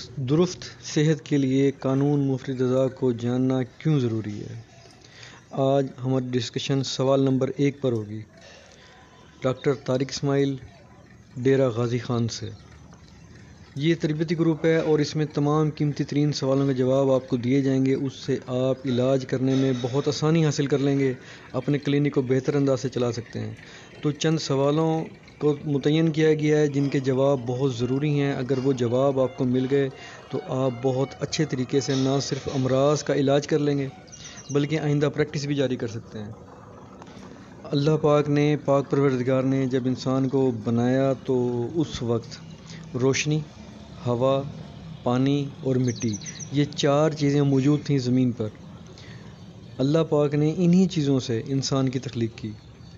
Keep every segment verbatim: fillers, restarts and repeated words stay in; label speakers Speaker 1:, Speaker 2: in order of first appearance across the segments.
Speaker 1: درست صحت کے لیے قانون مفید غذا کو جاننا کیوں ضروری ہے؟ آج ہماری ڈسکشن سوال نمبر ایک پر ہوگی، ڈاکٹر طارق اسماعیل، ڈیرہ غازی خان سے۔ یہ تربیتی گروپ ہے اور اس میں تمام قیمتی ترین سوالوں کے جواب آپ کو دیے جائیں گے۔ اس سے آپ علاج کرنے میں بہت آسانی حاصل کر لیں گے، اپنے کلینک کو بہتر انداز سے چلا سکتے ہیں۔ تو چند سوالوں کو متعین کیا گیا ہے جن کے جواب بہت ضروری ہیں۔ اگر وہ جواب آپ کو مل گئے تو آپ بہت اچھے طریقے سے نہ صرف امراض کا علاج کر لیں گے بلکہ آئندہ پریکٹس بھی جاری کر سکتے ہیں۔ اللہ پاک نے پاک پروردگار نے جب انسان کو بنایا تو اس وقت روشنی، ہوا، پانی اور مٹی، یہ چار چیزیں موجود تھیں زمین پر۔ اللہ پاک نے انہی چیزوں سے انسان کی تخلیق کی۔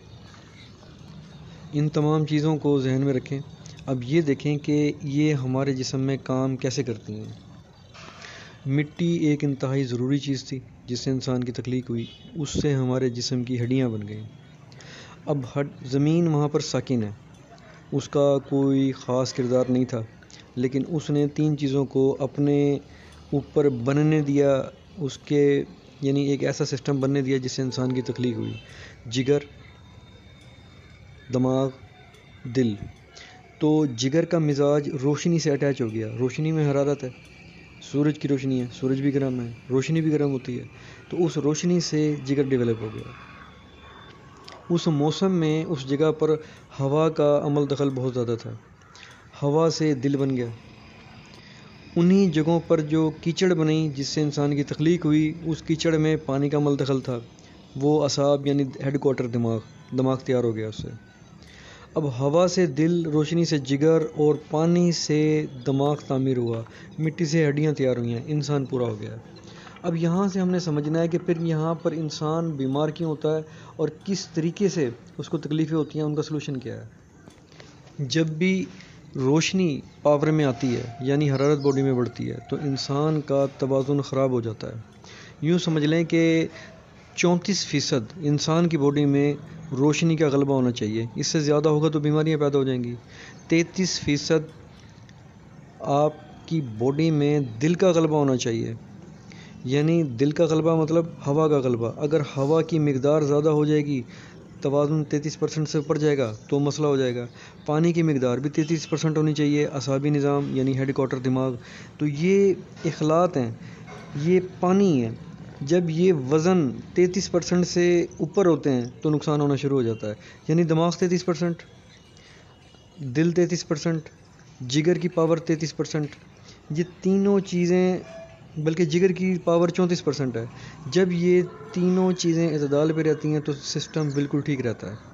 Speaker 1: ان تمام چیزوں کو ذہن میں رکھیں۔ اب یہ دیکھیں کہ یہ ہمارے جسم میں کام کیسے کرتی ہیں۔ مٹی ایک انتہائی ضروری چیز تھی جس سے انسان کی تخلیق ہوئی، اس سے ہمارے جسم کی ہڈیاں بن گئیں۔ اب ہڈ زمین وہاں پر ساکن ہے، اس کا کوئی خاص کردار نہیں تھا، لیکن اس نے تین چیزوں کو اپنے اوپر بننے دیا، اس کے یعنی ایک ایسا سسٹم بننے دیا جس سے انسان کی تخلیق ہوئی۔ جگر، دماغ، دل۔ تو جگر کا مزاج روشنی سے اٹیچ ہو گیا۔ روشنی میں حرارت ہے، سورج کی روشنی ہے، سورج بھی گرم ہے، روشنی بھی گرم ہوتی ہے، تو اس روشنی سے جگر ڈیولپ ہو گیا۔ اس موسم میں اس جگہ پر ہوا کا عمل دخل بہت زیادہ تھا، ہوا سے دل بن گیا۔ انہی جگہوں پر جو کیچڑ بنی جس سے انسان کی تخلیق ہوئی، اس کیچڑ میں پانی کا عمل دخل تھا، وہ اعصاب یعنی ہیڈ کوارٹر دماغ دماغ تیار ہو گیا اس سے۔ اب ہوا سے دل، روشنی سے جگر اور پانی سے دماغ تعمیر ہوا، مٹی سے ہڈیاں تیار ہوئی ہیں، انسان پورا ہو گیا۔ اب یہاں سے ہم نے سمجھنا ہے کہ پھر یہاں پر انسان بیمار کیوں ہوتا ہے اور کس طریقے سے اس کو تکلیفیں ہوتی ہیں، ان کا سلوشن کیا ہے۔ جب بھی روشنی پاور میں آتی ہے یعنی حرارت باڈی میں بڑھتی ہے تو انسان کا توازن خراب ہو جاتا ہے۔ یوں سمجھ لیں کہ چونتیس فیصد انسان کی باڈی میں روشنی کا غلبہ ہونا چاہیے، اس سے زیادہ ہوگا تو بیماریاں پیدا ہو جائیں گی۔ تینتیس فیصد آپ کی باڈی میں دل کا غلبہ ہونا چاہیے، یعنی دل کا غلبہ مطلب ہوا کا غلبہ۔ اگر ہوا کی مقدار زیادہ ہو جائے گی، توازن تینتیس پرسنٹ سے اوپر جائے گا تو مسئلہ ہو جائے گا۔ پانی کی مقدار بھی تینتیس پرسنٹ ہونی چاہیے، اعصابی نظام یعنی ہیڈ کوارٹر دماغ۔ تو یہ اخلاط ہیں، یہ پانی ہے۔ جب یہ وزن تینتیس پرسنٹ سے اوپر ہوتے ہیں تو نقصان ہونا شروع ہو جاتا ہے، یعنی دماغ تینتیس پرسنٹ، دل تینتیس پرسنٹ، جگر کی پاور تینتیس پرسنٹ، یہ تینوں چیزیں، بلکہ جگر کی پاور چونتیس پرسنٹ ہے۔ جب یہ تینوں چیزیں اعتدال پہ رہتی ہیں تو سسٹم بالکل ٹھیک رہتا ہے،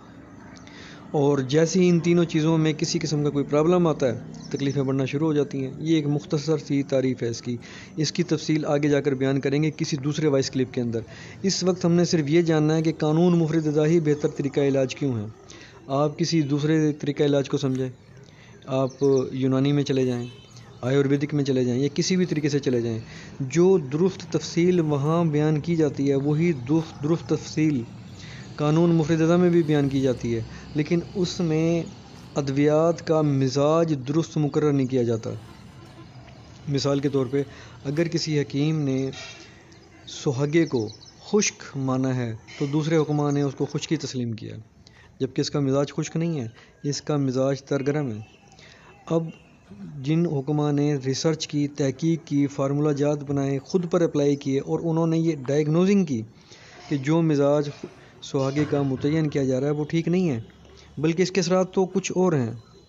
Speaker 1: اور جیسے ہی ان تینوں چیزوں میں کسی قسم کا کوئی پرابلم آتا ہے تکلیفیں بڑھنا شروع ہو جاتی ہیں۔ یہ ایک مختصر سی تعریف ہے اس کی، اس کی تفصیل آگے جا کر بیان کریں گے کسی دوسرے وائس کلپ کے اندر۔ اس وقت ہم نے صرف یہ جاننا ہے کہ قانون مفید غذا ہی بہتر طریقہ علاج کیوں ہے۔ آپ کسی دوسرے طریقہ علاج کو سمجھیں، آپ یونانی میں چلے جائیں، آیورویدک میں چلے جائیں یا کسی بھی طریقے سے چلے جائیں، جو درست تفصیل وہاں بیان کی جاتی ہے وہی درست درست تفصیل قانون مفید غذا میں بھی بیان کی جاتی ہے، لیکن اس میں ادویات کا مزاج درست مقرر نہیں کیا جاتا۔ مثال کے طور پہ اگر کسی حکیم نے سہاگے کو خشک مانا ہے تو دوسرے حکماء نے اس کو خشکی تسلیم کیا، جبکہ اس کا مزاج خشک نہیں ہے، اس کا مزاج ترگرم ہے۔ اب جن حکماء نے ریسرچ کی، تحقیق کی، فارمولہ جات بنائے، خود پر اپلائی کیے اور انہوں نے یہ ڈائگنوزنگ کی کہ جو مزاج سہاگے کا متعین کیا جا رہا ہے وہ ٹھیک نہیں ہے، بلکہ اس کے اثرات تو کچھ اور ہیں،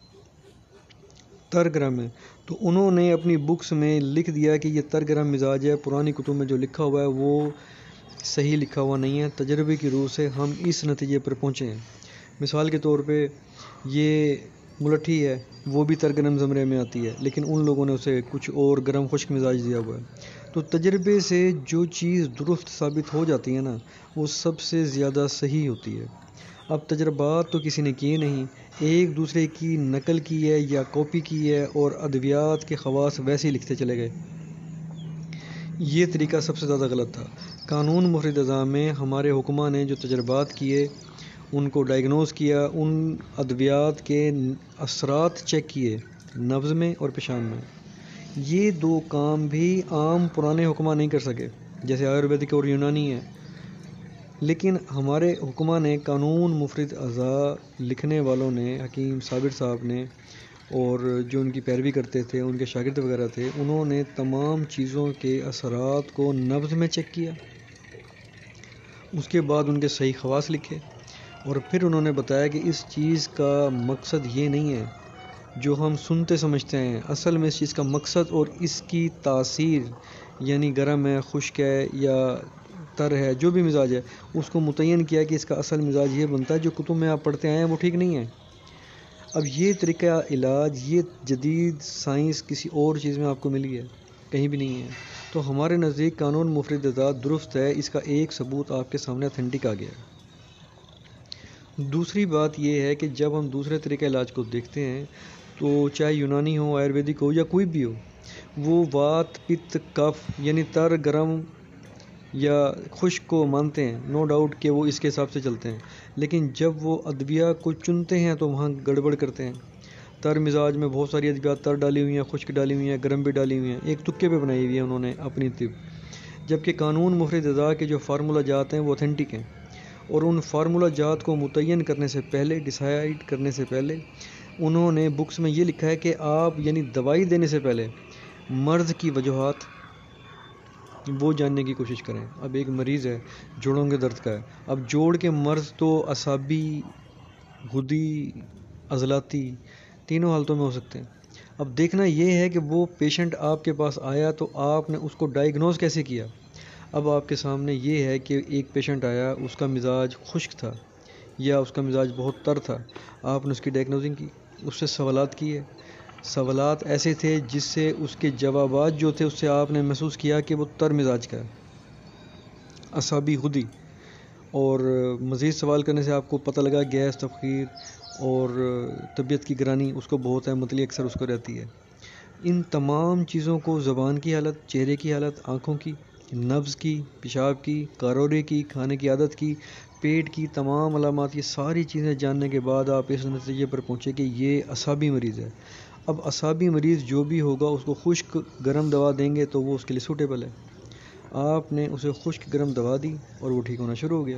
Speaker 1: ترگرم ہے، تو انہوں نے اپنی بکس میں لکھ دیا کہ یہ ترگرم مزاج ہے۔ پرانی کتب میں جو لکھا ہوا ہے وہ صحیح لکھا ہوا نہیں ہے، تجربے کی روح سے ہم اس نتیجے پر پہنچے ہیں۔ مثال کے طور پہ یہ ملٹھی ہے، وہ بھی ترگرم زمرے میں آتی ہے، لیکن ان لوگوں نے اسے کچھ اور گرم خشک مزاج دیا ہوا ہے۔ تو تجربے سے جو چیز درست ثابت ہو جاتی ہے نا، وہ سب سے زیادہ صحیح ہوتی ہے۔ اب تجربات تو کسی نے کیے نہیں، ایک دوسرے کی نقل کی ہے یا کاپی کی ہے اور ادویات کے خواص ویسے ہی لکھتے چلے گئے۔ یہ طریقہ سب سے زیادہ غلط تھا۔ قانون مفید غذا میں ہمارے حکماء نے جو تجربات کیے، ان کو ڈائگنوز کیا، ان ادویات کے اثرات چیک کیے نبض میں اور پیشاب میں، یہ دو کام بھی عام پرانے حکمہ نہیں کر سکے جیسے آیورویدک اور یونانی ہے، لیکن ہمارے حکمہ نے قانون مفرد اعضاء لکھنے والوں نے، حکیم صابر صاحب نے اور جو ان کی پیروی کرتے تھے ان کے شاگرد وغیرہ تھے، انہوں نے تمام چیزوں کے اثرات کو نبض میں چیک کیا، اس کے بعد ان کے صحیح خواص لکھے اور پھر انہوں نے بتایا کہ اس چیز کا مقصد یہ نہیں ہے جو ہم سنتے سمجھتے ہیں، اصل میں اس چیز کا مقصد اور اس کی تاثیر یعنی گرم ہے، خشک ہے یا تر ہے، جو بھی مزاج ہے اس کو متعین کیا کہ اس کا اصل مزاج یہ بنتا ہے، جو کتب میں آپ پڑھتے آئے ہیں وہ ٹھیک نہیں ہے۔ اب یہ طریقہ علاج، یہ جدید سائنس کسی اور چیز میں آپ کو ملی ہے؟ کہیں بھی نہیں ہے۔ تو ہمارے نزدیک قانون مفرد اعضاء درست ہے، اس کا ایک ثبوت آپ کے سامنے اتھینٹک آ گیا ہے۔ دوسری بات یہ ہے کہ جب ہم دوسرے طریقہ علاج کو دیکھتے ہیں تو چاہے یونانی ہو، آیورویدک ہو یا کوئی بھی ہو، وہ وات پت کف یعنی تر گرم یا خشک کو مانتے ہیں، نو ڈاؤٹ کہ وہ اس کے حساب سے چلتے ہیں، لیکن جب وہ ادویہ کو چنتے ہیں تو وہاں گڑبڑ کرتے ہیں۔ تر مزاج میں بہت ساری ادویات تر ڈالی ہوئی ہیں، خشک ڈالی ہوئی ہیں، گرم بھی ڈالی ہوئی ہیں، ایک تکے پہ بنائی ہوئی ہیں انہوں نے اپنی طب، جبکہ قانون مفرد اعضاء کے جو فارمولہ جات ہیں وہ اتھینٹک ہیں، اور ان فارمولہ جات کو متعین کرنے سے پہلے، ڈیسائیڈ کرنے سے پہلے، انہوں نے بکس میں یہ لکھا ہے کہ آپ یعنی دوائی دینے سے پہلے مرض کی وجوہات وہ جاننے کی کوشش کریں۔ اب ایک مریض ہے جوڑوں کے درد کا ہے، اب جوڑ کے مرض تو اعصابی، غدی، عضلاتی تینوں حالتوں میں ہو سکتے ہیں۔ اب دیکھنا یہ ہے کہ وہ پیشنٹ آپ کے پاس آیا تو آپ نے اس کو ڈائیگنوز کیسے کیا۔ اب آپ کے سامنے یہ ہے کہ ایک پیشنٹ آیا، اس کا مزاج خشک تھا یا اس کا مزاج بہت تر تھا، آپ نے اس کی ڈائیگنوزنگ کی، اس سے سوالات کیے، سوالات ایسے تھے جس سے اس کے جوابات جو تھے اس سے آپ نے محسوس کیا کہ وہ تر مزاج کا ہے، اعصابی غدی، اور مزید سوال کرنے سے آپ کو پتہ لگا گیس، تفخیر اور طبیعت کی گرانی اس کو بہت ہے، متلی اکثر اس کو رہتی ہے۔ ان تمام چیزوں کو زبان کی حالت، چہرے کی حالت، آنکھوں کی، نبض کی، پیشاب کی، کارورے کی، کھانے کی عادت کی، پیٹ کی تمام علامات، یہ ساری چیزیں جاننے کے بعد آپ اس نتیجے پر پہنچے کہ یہ اعصابی مریض ہے۔ اب اعصابی مریض جو بھی ہوگا اس کو خشک گرم دوا دیں گے تو وہ اس کے لیے سوٹیبل ہے۔ آپ نے اسے خشک گرم دوا دی اور وہ ٹھیک ہونا شروع ہو گیا۔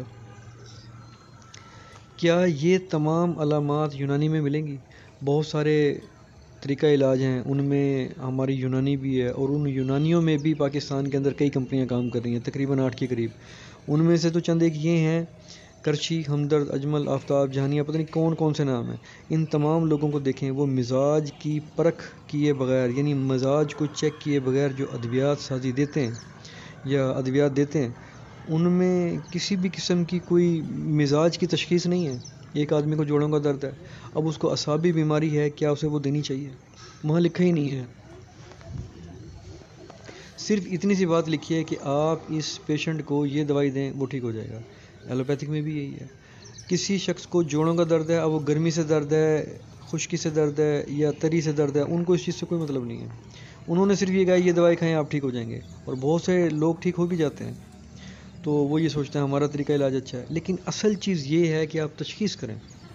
Speaker 1: کیا یہ تمام علامات یونانی میں ملیں گی؟ بہت سارے طریقہ علاج ہیں، ان میں ہماری یونانی بھی ہے، اور ان یونانیوں میں بھی پاکستان کے اندر کئی کمپنیاں کام کر رہی ہیں، تقریباً آٹھ کے قریب۔ ان میں سے تو چند ایک یہ ہیں، کرچی، ہمدرد، اجمل، آفتاب، جہانیہ، پتہ نہیں کون کون سے نام ہیں۔ ان تمام لوگوں کو دیکھیں، وہ مزاج کی پرکھ کیے بغیر یعنی مزاج کو چیک کیے بغیر جو ادویات سازی دیتے ہیں یا ادویات دیتے ہیں، ان میں کسی بھی قسم کی کوئی مزاج کی تشخیص نہیں ہے۔ ایک آدمی کو جوڑوں کا درد ہے، اب اس کو اعصابی بیماری ہے، کیا اسے وہ دینی چاہیے؟ وہاں لکھا ہی نہیں ہے۔ صرف اتنی سی بات لکھی ہے کہ آپ اس پیشنٹ کو یہ دوائی دیں وہ ٹھیک ہو جائے گا۔ ایلوپیتھک میں بھی یہی ہے۔ کسی شخص کو جوڑوں کا درد ہے، اب وہ گرمی سے درد ہے، خشکی سے درد ہے یا تری سے درد ہے، ان کو اس چیز سے کوئی مطلب نہیں ہے، انہوں نے صرف یہ کہا یہ دوائی کھائیں آپ ٹھیک ہو جائیں گے، اور بہت سے لوگ ٹھیک ہو بھی جاتے ہیں، تو وہ یہ سوچتے ہیں ہمارا طریقہ علاج اچھا ہے، لیکن اصل چیز یہ ہے کہ آپ تشخیص کریں۔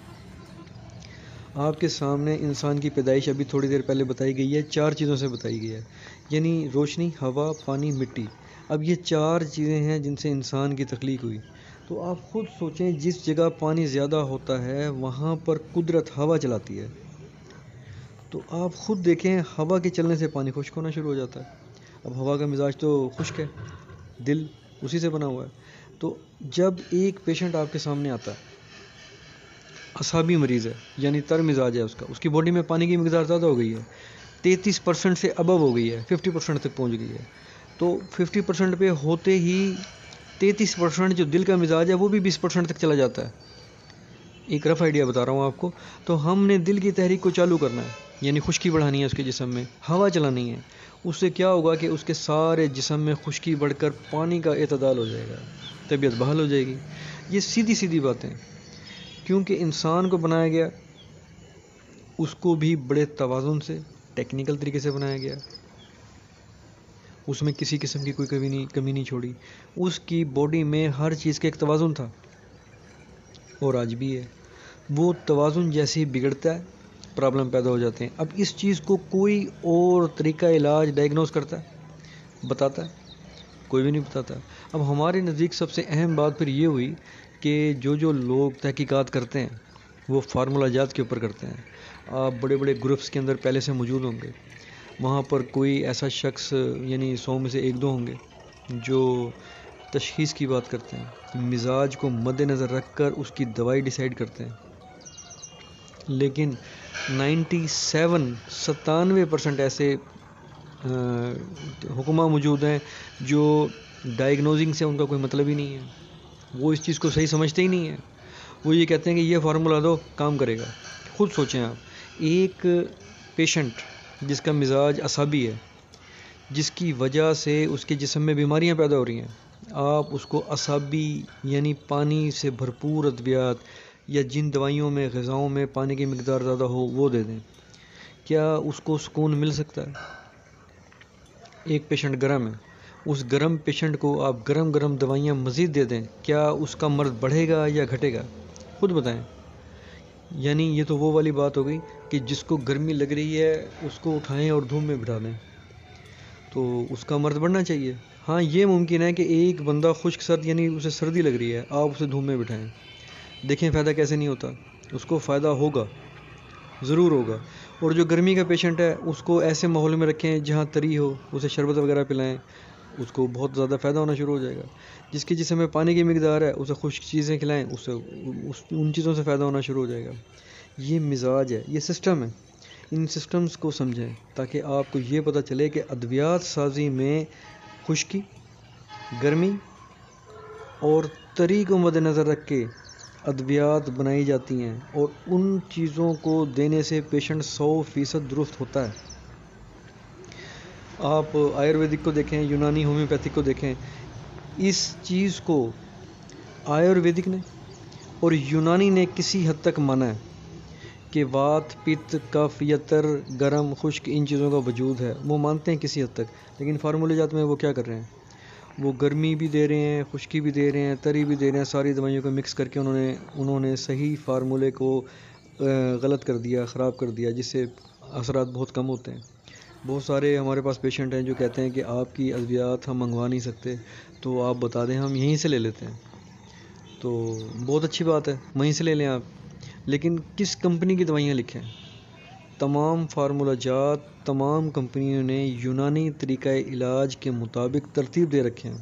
Speaker 1: آپ کے سامنے انسان کی پیدائش ابھی تھوڑی دیر پہلے بتائی گئی ہے، چار چیزوں سے بتائی گئی ہے، یعنی روشنی، ہوا، پانی، مٹی۔ اب یہ چار چیزیں ہیں جن سے انسان کی تخلیق ہوئی، تو آپ خود سوچیں جس جگہ پانی زیادہ ہوتا ہے وہاں پر قدرت ہوا چلاتی ہے، تو آپ خود دیکھیں ہوا کے چلنے سے پانی خشک ہونا شروع ہو جاتا ہے۔ اب ہوا کا مزاج تو خشک ہے، دل اسی سے بنا ہوا ہے، تو جب ایک پیشنٹ آپ کے سامنے آتا ہے، اعصابی مریض ہے یعنی تر مزاج ہے، اس کا اس کی باڈی میں پانی کی مقدار زیادہ ہو گئی ہے، تینتیس پرسنٹ سے ابو ہو گئی ہے، ففٹی پرسنٹ تک پہنچ گئی ہے، تو ففٹی پرسنٹ پہ ہوتے ہی تینتیس پرسنٹ جو دل کا مزاج ہے وہ بھی بیس پرسنٹ تک چلا جاتا ہے۔ ایک رف آئیڈیا بتا رہا ہوں آپ کو، تو ہم نے دل کی تحریک کو چالو کرنا ہے، یعنی خشکی بڑھانی ہے اس کے جسم میں، ہوا چلانی ہے، اس سے کیا ہوگا کہ اس کے سارے جسم میں خشکی بڑھ کر پانی کا اعتدال ہو جائے گا، طبیعت بحال ہو جائے گی۔ یہ سیدھی سیدھی باتیں، کیونکہ انسان کو بنایا گیا اس کو بھی بڑے توازن سے، ٹیکنیکل طریقے سے بنایا گیا، اس میں کسی قسم کی کوئی کمی نہیں کمی نہیں چھوڑی، اس کی باڈی میں ہر چیز کا ایک توازن تھا، اور آج بھی ہے۔ وہ توازن جیسے ہی بگڑتا ہے پرابلم پیدا ہو جاتے ہیں. اب اس چیز کو کوئی اور طریقہ علاج ڈائگنوز کرتا ہے، بتاتا ہے؟ کوئی بھی نہیں بتاتا. اب ہمارے نزدیک سب سے اہم بات پھر یہ ہوئی کہ جو جو لوگ تحقیقات کرتے ہیں وہ فارمولہ جات کے اوپر کرتے ہیں. آپ بڑے بڑے گروپس کے اندر پہلے سے موجود ہوں گے، وہاں پر کوئی ایسا شخص یعنی سو میں سے ایک دو ہوں گے جو تشخیص کی بات کرتے ہیں، مزاج کو مد نظر رکھ کر اس کی دوائی ڈیسائیڈ کرتے ہیں. لیکن نائنٹی سیون ستانوے پرسنٹ ایسے حکمہ موجود ہیں جو ڈائگنوزنگ سے ان کا کوئی مطلب ہی نہیں ہے. وہ اس چیز کو صحیح سمجھتے ہی نہیں ہیں. وہ یہ کہتے ہیں کہ یہ فارمولہ دو کام کرے گا. خود سوچیں آپ، ایک پیشنٹ جس کا مزاج عصبی ہے، جس کی وجہ سے اس کے جسم میں بیماریاں پیدا ہو رہی ہیں، آپ اس کو عصبی یعنی پانی سے بھرپور ادویات یا جن دوائیوں میں غذاؤں میں پانی کی مقدار زیادہ ہو وہ دے دیں، کیا اس کو سکون مل سکتا ہے؟ ایک پیشنٹ گرم ہے، اس گرم پیشنٹ کو آپ گرم گرم دوائیاں مزید دے دیں، کیا اس کا مرض بڑھے گا یا گھٹے گا؟ خود بتائیں. یعنی یہ تو وہ والی بات ہو گئی کہ جس کو گرمی لگ رہی ہے اس کو اٹھائیں اور دھوپ میں بٹھا دیں تو اس کا مرض بڑھنا چاہیے. ہاں یہ ممکن ہے کہ ایک بندہ خشک سرد یعنی اسے سردی لگ رہی ہے، آپ اسے دھوپ میں بٹھائیں، دیکھیں فائدہ کیسے نہیں ہوتا. اس کو فائدہ ہوگا، ضرور ہوگا. اور جو گرمی کا پیشنٹ ہے اس کو ایسے ماحول میں رکھیں جہاں تری ہو، اسے شربت وغیرہ پلائیں، اس کو بہت زیادہ فائدہ ہونا شروع ہو جائے گا. جس کے جسم میں پانی کی مقدار ہے اسے خشک چیزیں کھلائیں، اس سے اس ان چیزوں سے فائدہ ہونا شروع ہو جائے گا. یہ مزاج ہے، یہ سسٹم ہے. ان سسٹمز کو سمجھیں تاکہ آپ کو یہ پتہ چلے کہ ادویات سازی میں خشکی، گرمی اور تری کو مد نظر رکھ کے ادویات بنائی جاتی ہیں، اور ان چیزوں کو دینے سے پیشنٹ سو فیصد درست ہوتا ہے. آپ آیورویدک کو دیکھیں، یونانی ہومیوپیتھک کو دیکھیں، اس چیز کو آیورویدک نے اور یونانی نے کسی حد تک مانا ہے کہ وات، پت، کف، یتر، گرم، خشک ان چیزوں کا وجود ہے، وہ مانتے ہیں کسی حد تک. لیکن فارمولے جات میں وہ کیا کر رہے ہیں؟ وہ گرمی بھی دے رہے ہیں، خشکی بھی دے رہے ہیں، تری بھی دے رہے ہیں، ساری دوائیوں کو مکس کر کے انہوں نے انہوں نے صحیح فارمولے کو غلط کر دیا، خراب کر دیا، جس سے اثرات بہت کم ہوتے ہیں. بہت سارے ہمارے پاس پیشنٹ ہیں جو کہتے ہیں کہ آپ کی ادویات ہم منگوا نہیں سکتے، تو آپ بتا دیں ہم یہیں سے لے لیتے ہیں. تو بہت اچھی بات ہے، وہیں سے لے لیں آپ. لیکن کس کمپنی کی دوائیاں لکھیں؟ تمام فارمولہ جات تمام کمپنیوں نے یونانی طریقہ علاج کے مطابق ترتیب دے رکھے ہیں.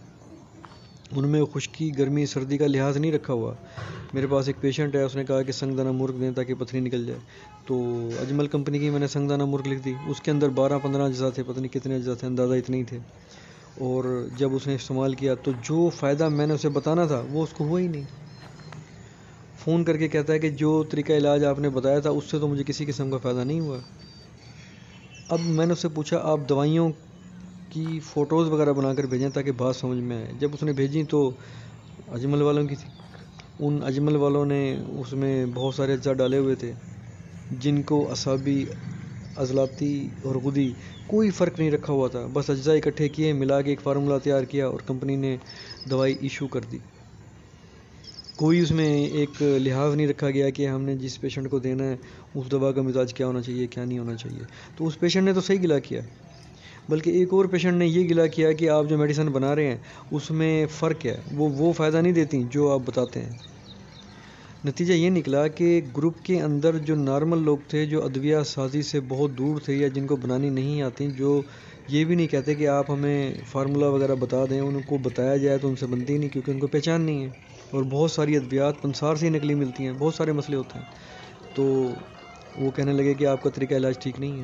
Speaker 1: ان میں خشکی، گرمی، سردی کا لحاظ نہیں رکھا ہوا. میرے پاس ایک پیشنٹ ہے، اس نے کہا کہ سنگ دانہ مرغ دیں تاکہ پتھری نکل جائے، تو اجمل کمپنی کی میں نے سنگ دانہ مرغ لکھ دی. اس کے اندر بارہ پندرہ اجزاء تھے، پتہ نہیں کتنے اجزاء تھے، اندازہ اتنے ہی تھے. اور جب اس نے استعمال کیا تو جو فائدہ میں نے اسے بتانا تھا وہ اس کو ہوا ہی نہیں. فون کر کے کہتا ہے کہ جو طریقہ علاج آپ نے بتایا تھا اس سے تو مجھے کسی قسم کا فائدہ نہیں ہوا. اب میں نے اس سے پوچھا آپ دوائیوں کی فوٹوز وغیرہ بنا کر بھیجیں تاکہ بات سمجھ میں آئے. جب اس نے بھیجی تو اجمل والوں کی تھی. ان اجمل والوں نے اس میں بہت سارے اجزاء ڈالے ہوئے تھے جن کو اعصابی، عضلاتی اور غدی کوئی فرق نہیں رکھا ہوا تھا. بس اجزاء اکٹھے کیے، ملا کے ایک فارمولہ تیار کیا اور کمپنی نے دوائی ایشو کر دی. کوئی اس میں ایک لحاظ نہیں رکھا گیا کہ ہم نے جس پیشنٹ کو دینا ہے اس دوا کا مزاج کیا ہونا چاہیے، کیا نہیں ہونا چاہیے. تو اس پیشنٹ نے تو صحیح گلا کیا، بلکہ ایک اور پیشنٹ نے یہ گلا کیا کہ آپ جو میڈیسن بنا رہے ہیں اس میں فرق ہے، وہ وہ فائدہ نہیں دیتی جو آپ بتاتے ہیں. نتیجہ یہ نکلا کہ گروپ کے اندر جو نارمل لوگ تھے، جو ادویہ سازی سے بہت دور تھے یا جن کو بنانی نہیں آتی، جو یہ بھی نہیں کہتے کہ آپ ہمیں فارمولہ وغیرہ بتا دیں، ان کو بتایا جائے تو ان سے بنتی نہیں کیونکہ ان کو پہچان نہیں ہے. اور بہت ساری ادویات پنسار سے ہی نقلی ملتی ہیں، بہت سارے مسئلے ہوتے ہیں. تو وہ کہنے لگے کہ آپ کا طریقہ علاج ٹھیک نہیں ہے،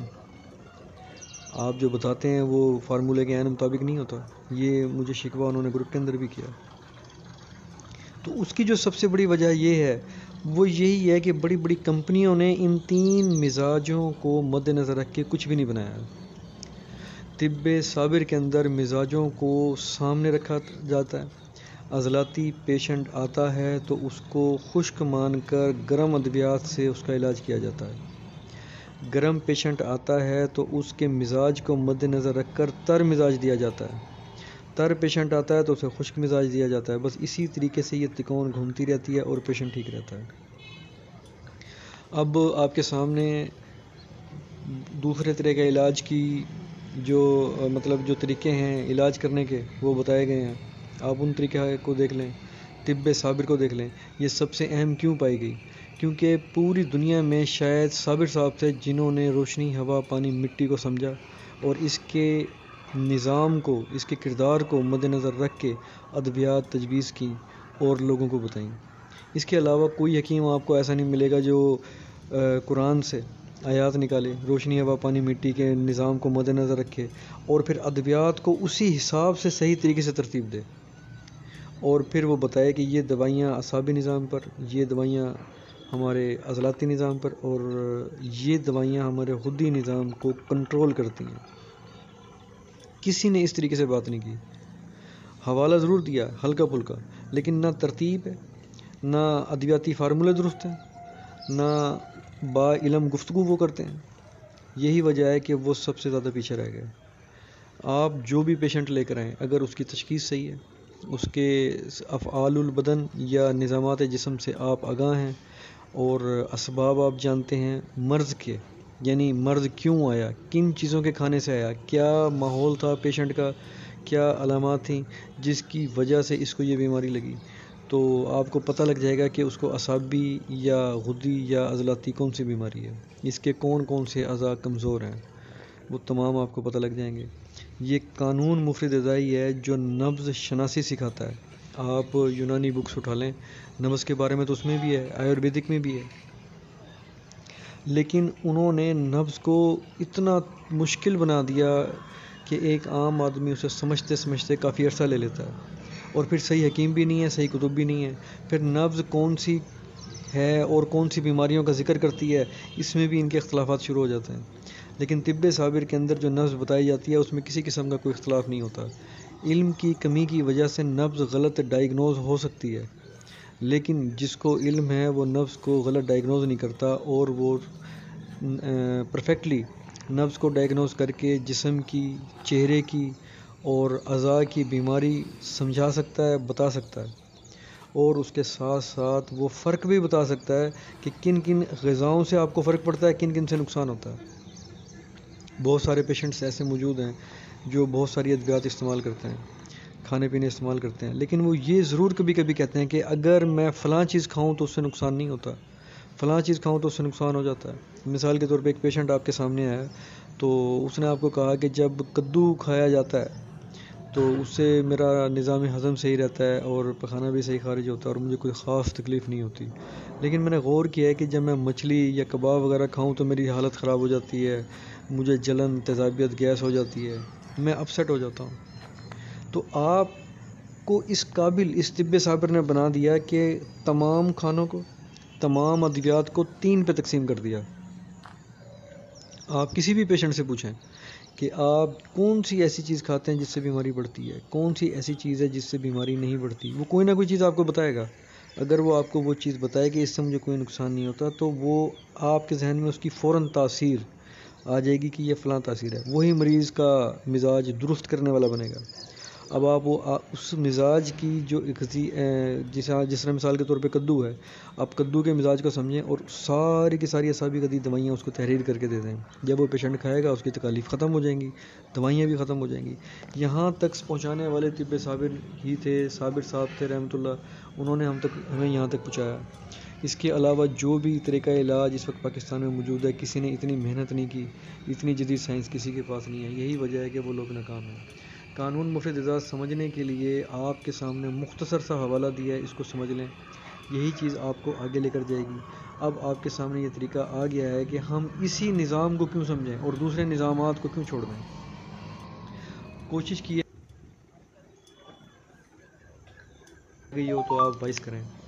Speaker 1: آپ جو بتاتے ہیں وہ فارمولے کے عین مطابق نہیں ہوتا. یہ مجھے شکوہ انہوں نے گروپ کے اندر بھی کیا. تو اس کی جو سب سے بڑی وجہ یہ ہے، وہ یہی ہے کہ بڑی بڑی کمپنیوں نے ان تین مزاجوں کو مد نظر رکھ کے کچھ بھی نہیں بنایا. طب صابر کے اندر مزاجوں کو سامنے رکھا جاتا ہے. عضلاتی پیشنٹ آتا ہے تو اس کو خشک مان کر گرم ادویات سے اس کا علاج کیا جاتا ہے. گرم پیشنٹ آتا ہے تو اس کے مزاج کو مد نظر رکھ کر تر مزاج دیا جاتا ہے. تر پیشنٹ آتا ہے تو اسے خشک مزاج دیا جاتا ہے. بس اسی طریقے سے یہ تکون گھومتی رہتی ہے اور پیشنٹ ٹھیک رہتا ہے. اب آپ کے سامنے دوسرے طرح کا علاج کی جو مطلب جو طریقے ہیں علاج کرنے کے وہ بتائے گئے ہیں. آپ ان طریقے کو دیکھ لیں، طب صابر کو دیکھ لیں. یہ سب سے اہم کیوں پائی گئی؟ کیونکہ پوری دنیا میں شاید صابر صاحب تھے جنہوں نے روشنی، ہوا، پانی، مٹی کو سمجھا اور اس کے نظام کو، اس کے کردار کو مد نظر رکھ کے ادویات تجویز کیں اور لوگوں کو بتائیں. اس کے علاوہ کوئی حکیم آپ کو ایسا نہیں ملے گا جو قرآن سے آیات نکالے، روشنی، ہوا، پانی، مٹی کے نظام کو مد نظر رکھے اور پھر ادویات کو اسی حساب سے صحیح طریقے سے ترتیب دے، اور پھر وہ بتائے کہ یہ دوائیاں اعصابی نظام پر، یہ دوائیاں ہمارے عضلاتی نظام پر، اور یہ دوائیاں ہمارے خودی نظام کو کنٹرول کرتی ہیں. کسی نے اس طریقے سے بات نہیں کی. حوالہ ضرور دیا ہلکا پھلکا، لیکن نہ ترتیب ہے، نہ ادویاتی فارمولے درست ہیں، نہ با علم گفتگو وہ کرتے ہیں. یہی وجہ ہے کہ وہ سب سے زیادہ پیچھے رہ گئے. آپ جو بھی پیشنٹ لے کر آئیں، اگر اس کی تشخیص صحیح ہے، اس کے افعال البدن یا نظامات جسم سے آپ آگاہ ہیں اور اسباب آپ جانتے ہیں مرض کے، یعنی مرض کیوں آیا، کن چیزوں کے کھانے سے آیا، کیا ماحول تھا پیشنٹ کا، کیا علامات تھیں جس کی وجہ سے اس کو یہ بیماری لگی، تو آپ کو پتہ لگ جائے گا کہ اس کو اعصابی یا غدی یا عضلاتی کون سی بیماری ہے، اس کے کون کون سے اعضاء کمزور ہیں، وہ تمام آپ کو پتہ لگ جائیں گے. یہ قانون مفید غذائی ہے جو نبض شناسی سکھاتا ہے. آپ یونانی بکس اٹھا لیں، نبض کے بارے میں تو اس میں بھی ہے، آیورویدک میں بھی ہے، لیکن انہوں نے نبض کو اتنا مشکل بنا دیا کہ ایک عام آدمی اسے سمجھتے سمجھتے کافی عرصہ لے لیتا ہے، اور پھر صحیح حکیم بھی نہیں ہے، صحیح کتب بھی نہیں ہے. پھر نبض کون سی ہے اور کون سی بیماریوں کا ذکر کرتی ہے، اس میں بھی ان کے اختلافات شروع ہو جاتے ہیں. لیکن طب صابر کے اندر جو نبض بتائی جاتی ہے اس میں کسی قسم کا کوئی اختلاف نہیں ہوتا. علم کی کمی کی وجہ سے نبض غلط ڈائیگنوز ہو سکتی ہے، لیکن جس کو علم ہے وہ نبض کو غلط ڈائیگنوز نہیں کرتا، اور وہ پرفیکٹلی نبض کو ڈائیگنوز کر کے جسم کی، چہرے کی اور اعضاء کی بیماری سمجھا سکتا ہے، بتا سکتا ہے، اور اس کے ساتھ ساتھ وہ فرق بھی بتا سکتا ہے کہ کن کن غذاؤں سے آپ کو فرق پڑتا ہے، کن کن سے نقصان ہوتا ہے. بہت سارے پیشنٹس ایسے موجود ہیں جو بہت ساری ادویات استعمال کرتے ہیں، کھانے پینے استعمال کرتے ہیں، لیکن وہ یہ ضرور کبھی کبھی کہتے ہیں کہ اگر میں فلاں چیز کھاؤں تو اس سے نقصان نہیں ہوتا، فلاں چیز کھاؤں تو اس سے نقصان ہو جاتا ہے. مثال کے طور پہ ایک پیشنٹ آپ کے سامنے آیا تو اس نے آپ کو کہا کہ جب کدو کھایا جاتا ہے تو اس سے میرا نظام ہضم صحیح رہتا ہے اور پخانہ بھی صحیح خارج ہوتا ہے اور مجھے کوئی خاص تکلیف نہیں ہوتی. لیکن میں نے غور کیا ہے کہ جب میں مچھلی یا کباب وغیرہ کھاؤں تو میری حالت خراب ہو جاتی ہے، مجھے جلن، تیزابیت، گیس ہو جاتی ہے، میں اپسیٹ ہو جاتا ہوں. تو آپ کو اس قابل اس طب صابر نے بنا دیا کہ تمام کھانوں کو، تمام ادویات کو تین پہ تقسیم کر دیا. آپ کسی بھی پیشنٹ سے پوچھیں کہ آپ کون سی ایسی چیز کھاتے ہیں جس سے بیماری بڑھتی ہے، کون سی ایسی چیز ہے جس سے بیماری نہیں بڑھتی، وہ کوئی نہ کوئی چیز آپ کو بتائے گا. اگر وہ آپ کو وہ چیز بتائے کہ اس سے مجھے کوئی نقصان نہیں ہوتا تو وہ آپ کے ذہن میں اس کی فوراً تاثیر آ جائے گی کہ یہ فلاں تاثیر ہے، وہی مریض کا مزاج درست کرنے والا بنے گا. اب آپ وہ اس مزاج کی جو جس جس طرح مثال کے طور پہ کدو ہے، آپ کدو کے مزاج کو سمجھیں اور ساری کی ساری اعصابی قدی دوائیاں اس کو تحریر کر کے دے دیں. جب وہ پیشنٹ کھائے گا اس کی تکالیف ختم ہو جائیں گی، دوائیاں بھی ختم ہو جائیں گی. یہاں تک پہنچانے والے طب صابر ہی تھے، صابر صاحب تھے رحمۃ اللہ، انہوں نے ہم تک ہمیں یہاں تک پہنچایا. اس کے علاوہ جو بھی طریقہ علاج اس وقت پاکستان میں موجود ہے، کسی نے اتنی محنت نہیں کی، اتنی جدید سائنس کسی کے پاس نہیں ہے. یہی وجہ ہے کہ وہ لوگ ناکام ہیں. قانون مفید غذا سمجھنے کے لیے آپ کے سامنے مختصر سا حوالہ دیا ہے، اس کو سمجھ لیں، یہی چیز آپ کو آگے لے کر جائے گی. اب آپ کے سامنے یہ طریقہ آ گیا ہے کہ ہم اسی نظام کو کیوں سمجھیں اور دوسرے نظامات کو کیوں چھوڑ دیں. کوشش کی گئی ہو تو آپ وائس کریں.